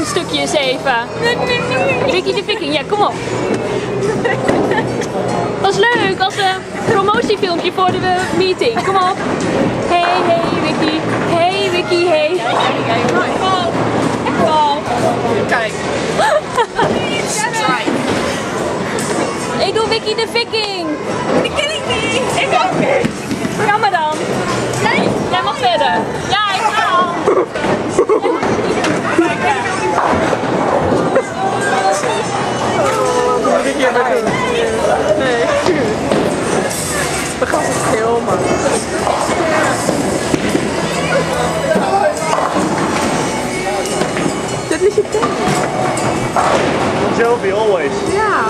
vikingstukjes even. Vicky de Viking, ja kom op. Dat is leuk als promotiefilmpje voor de meeting. Kom op. Hey Vicky. Hey Vicky, hey. Kijk, mooi. Kijk. Ik doe Vicky de Viking. Die ken ik niet. Ik ook niet. Ga maar dan. Nee. Jij mag verder. Ja, ik ga al. Nee. We gaan het filmen. Dit is je tent. Selfie always. Ja.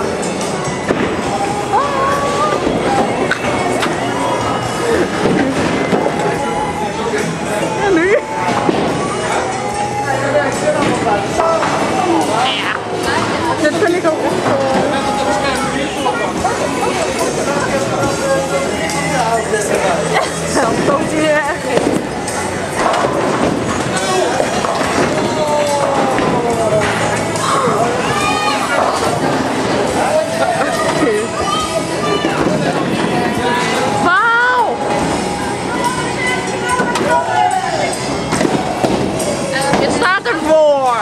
En nu? Ja. Dit vind ik ook echt helpt ook niet echt. Wauw! Je staat ervoor!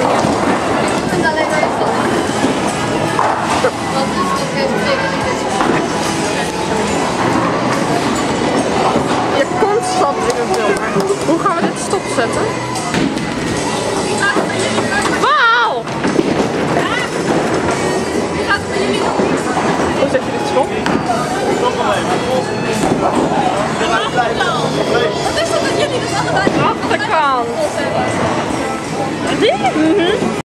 Je kont stapt in het filmen. Hoe gaan we dit stopzetten? Wauw! Hoe zet je dit stop? Wat Wat is dat dat jullie dat allebei? Achterkant. Die?